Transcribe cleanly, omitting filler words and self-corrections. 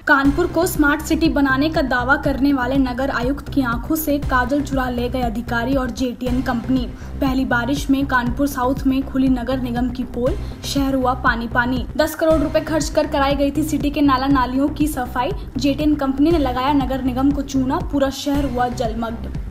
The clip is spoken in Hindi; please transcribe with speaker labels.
Speaker 1: कानपुर को स्मार्ट सिटी बनाने का दावा करने वाले नगर आयुक्त की आंखों से काजल चुरा ले गए अधिकारी और जेटीएन कंपनी। पहली बारिश में कानपुर साउथ में खुली नगर निगम की पोल, शहर हुआ पानी पानी। 10 करोड़ रुपए खर्च कर कराई गई थी सिटी के नाला नालियों की सफाई। जेटीएन कंपनी ने लगाया नगर निगम को चूना, पूरा शहर हुआ जलमग्न।